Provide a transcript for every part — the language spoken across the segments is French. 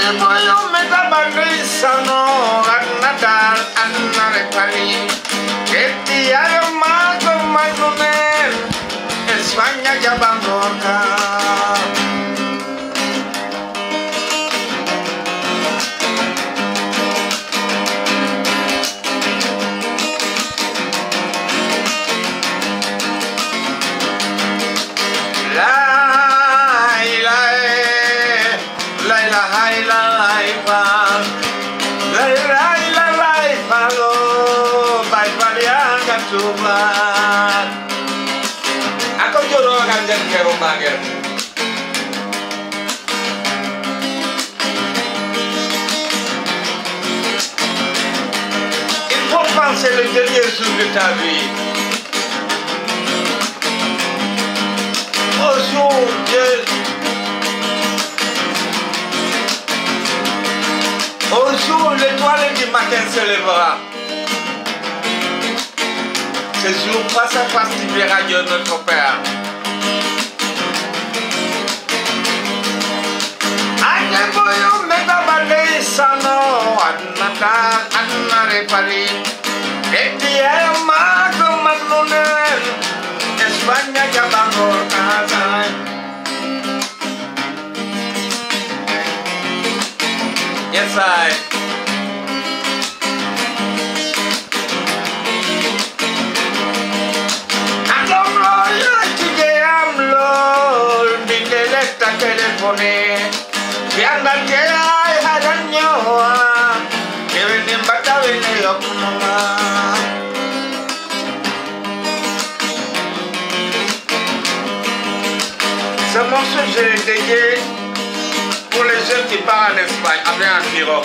boyo metabandi sano Natal andare pari Eti ayo mago manunen Espanya jabangorka Aku jodoh kanjeng ke rumah ya. Il faut penser le dernier jour de ta vie. Au jour, l'étoile du matin se lèvera. Ce jour, face à face, tu verras Dieu notre Père. Agneboyo megabale sano Natal annare pari Eti mago manunen Espanya jabangor kazai. Yes, I. Si andan que hay harañoa que vienen bata viene yo ce morceau je l'ai dédié pour les jeunes qui partent en Espagne avec un pirogue.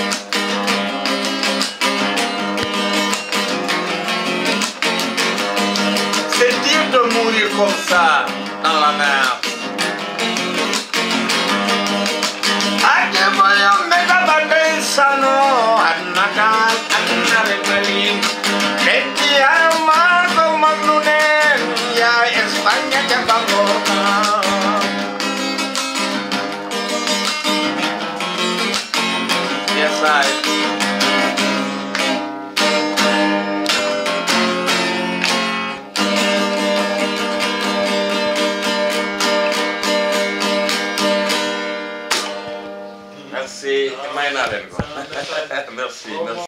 C'est dire de mourir comme ça dans la mer. Agneboyo megabale sano Natal annare pari Eti mago manunen ya Espanya jabangorka. Yes, I. Merci, merci.